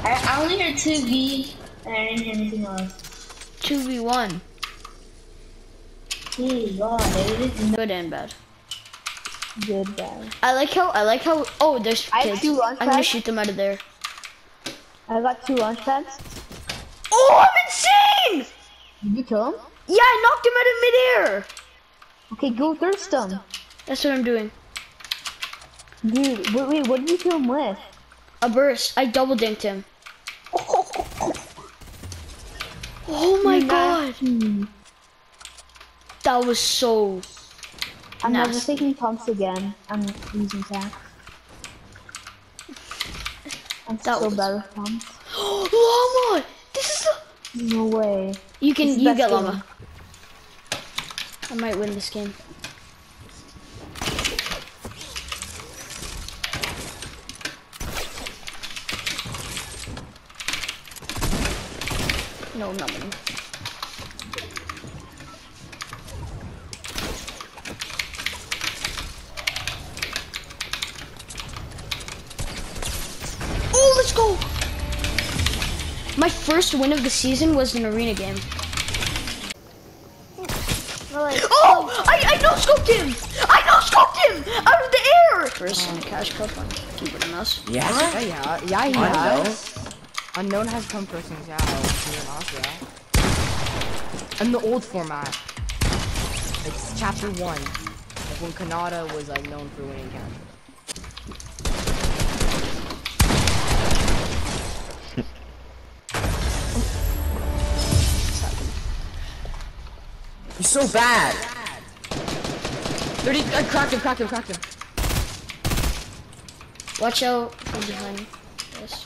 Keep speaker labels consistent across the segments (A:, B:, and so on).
A: I only heard 2v, and I didn't hear anything else.
B: 2v1.
A: Oh god, it is
B: Good and bad.
A: good, bad.
B: I like how, oh, there's
C: I have
B: kids.
C: 2 launch
B: I'm gonna
C: pads.
B: shoot them out of there.
C: I got 2 launch pads.
B: Oh, I'm insane!
C: Did you kill him?
B: Yeah, I knocked him out of midair.
C: Okay, go thirst him.
B: That's what I'm doing.
C: Dude, wait, what did you kill him with?
B: A burst. I double dinked him. Oh my god. That was so
C: I'm never
B: nasty.
C: taking pumps again. I'm using tax. I'm
B: That
C: so
B: was-
C: bad with pumps.
B: Llama! This is the...
C: No way.
B: You
C: This is
B: you
C: best
B: get
C: game.
B: llama. I might win this game. No, I'm not winning. Oh, let's go! My first win of the season was an arena game. Oh! I no-scoped him! I no-scoped him! Out of the air! First in a cash cup on keyboard and mouse.
D: Yeah, he has. Unknown has come first in yeah. And the old format. It's chapter 1. Like when Kanata was like known for winning cash.
E: He's so bad.
D: 30, I cracked him.
B: Watch out from behind. Yes.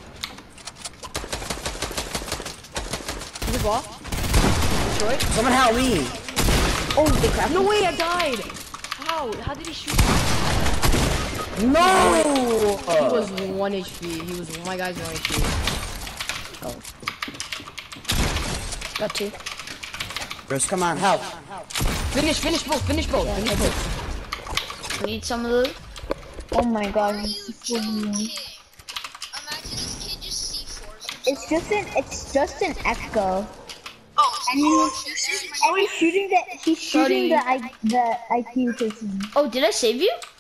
D: Good ball. Destroyed.
E: Someone help me.
B: Oh, they cracked.
D: No way, I died. How? How did he shoot that?
E: No.
D: He was 1 HP. He was my guy's 1 HP.
B: Got 2.
E: Bruce, come on, help.
D: Finish both. Finish both.
B: Need some of the.
C: Oh my god.
F: Imagine this kid just C4s.
C: It's just an echo.
F: Oh,
C: And he's shooting the IQ person.
B: Oh, did I save you?